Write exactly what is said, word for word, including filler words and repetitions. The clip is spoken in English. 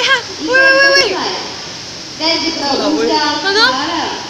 ha. Wait, wait, wait, wait. Dan juga Ano? undang para